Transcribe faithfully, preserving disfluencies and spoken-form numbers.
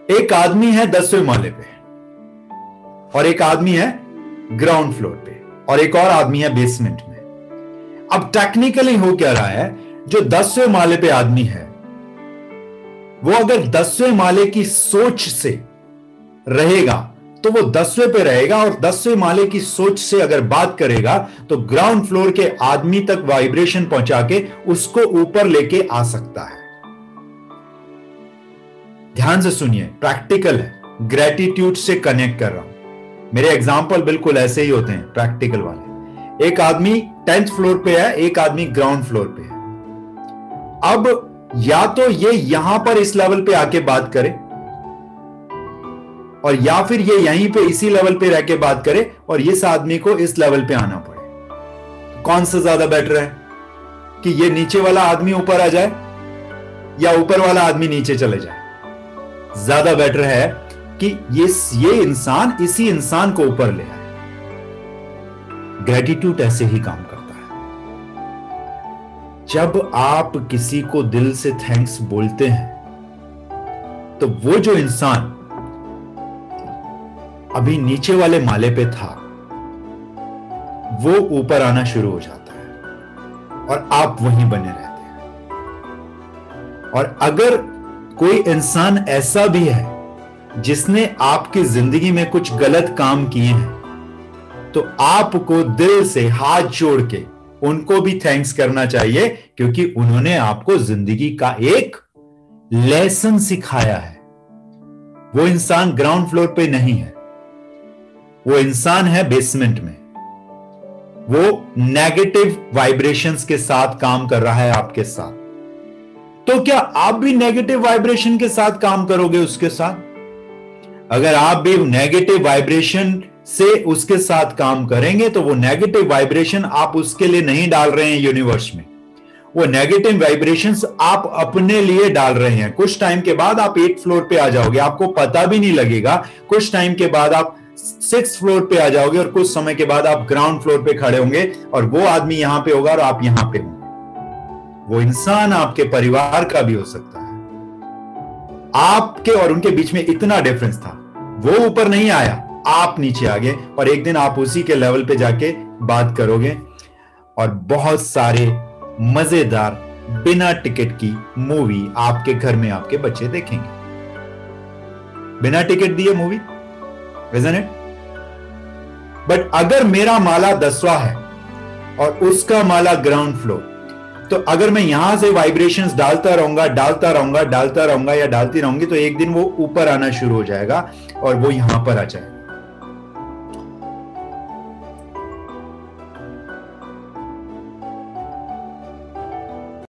एक आदमी है दसवें माले पे और एक आदमी है ग्राउंड फ्लोर पे और एक और आदमी है बेसमेंट में। अब टेक्निकली हो क्या रहा है, जो दसवें माले पे आदमी है वो अगर दसवें माले की सोच से रहेगा तो वो दसवें पे रहेगा, और दसवें माले की सोच से अगर बात करेगा तो ग्राउंड फ्लोर के आदमी तक वाइब्रेशन पहुंचा के उसको ऊपर लेके आ सकता है। ध्यान से सुनिए, प्रैक्टिकल है, ग्रेटिट्यूड से कनेक्ट कर रहा हूं। मेरे एग्जाम्पल बिल्कुल ऐसे ही होते हैं, प्रैक्टिकल वाले। एक आदमी टेंथ फ्लोर पे है, एक आदमी ग्राउंड फ्लोर पे है। अब या तो ये यहां पर इस लेवल पे आके बात करे, और या फिर ये यहीं पे इसी लेवल पे रह के बात करे और इस आदमी को इस लेवल पे आना पड़े। कौन सा ज्यादा बेटर है, कि ये नीचे वाला आदमी ऊपर आ जाए या ऊपर वाला आदमी नीचे चले जाए? ज्यादा बेटर है कि ये ये इंसान इसी इंसान को ऊपर ले आए। ग्रेटिट्यूड ऐसे ही काम करता है। जब आप किसी को दिल से थैंक्स बोलते हैं तो वो जो इंसान अभी नीचे वाले माले पे था वो ऊपर आना शुरू हो जाता है और आप वहीं बने रहते हैं। और अगर कोई इंसान ऐसा भी है जिसने आपकी जिंदगी में कुछ गलत काम किए हैं तो आपको दिल से हाथ जोड़ के उनको भी थैंक्स करना चाहिए, क्योंकि उन्होंने आपको जिंदगी का एक लेसन सिखाया है। वो इंसान ग्राउंड फ्लोर पे नहीं है, वो इंसान है बेसमेंट में। वो नेगेटिव वाइब्रेशंस के साथ काम कर रहा है आपके साथ। तो क्या आप भी नेगेटिव वाइब्रेशन के साथ काम करोगे उसके साथ? अगर आप भी नेगेटिव वाइब्रेशन से उसके साथ काम करेंगे तो वो नेगेटिव वाइब्रेशन आप उसके लिए नहीं डाल रहे हैं यूनिवर्स में, वो नेगेटिव वाइब्रेशंस आप अपने लिए डाल रहे हैं। कुछ टाइम के बाद आप एट फ्लोर पे आ जाओगे, आपको पता भी नहीं लगेगा। कुछ टाइम के बाद आप सिक्स फ्लोर पे आ जाओगे और कुछ समय के बाद आप ग्राउंड फ्लोर पे खड़े होंगे और वो आदमी यहां पे होगा और आप यहां पे होंगे। वो इंसान आपके परिवार का भी हो सकता है। आपके और उनके बीच में इतना डिफरेंस था, वो ऊपर नहीं आया, आप नीचे आ गए, और एक दिन आप उसी के लेवल पे जाके बात करोगे और बहुत सारे मजेदार बिना टिकट की मूवी आपके घर में आपके बच्चे देखेंगे। बिना टिकट दिए मूवी, isn't it? बट अगर मेरा माला दसवां है और उसका माला ग्राउंड फ्लोर, तो अगर मैं यहां से वाइब्रेशंस डालता रहूंगा डालता रहूंगा डालता रहूंगा या डालती रहूंगी तो एक दिन वो ऊपर आना शुरू हो जाएगा और वो यहां पर आ जाएगा।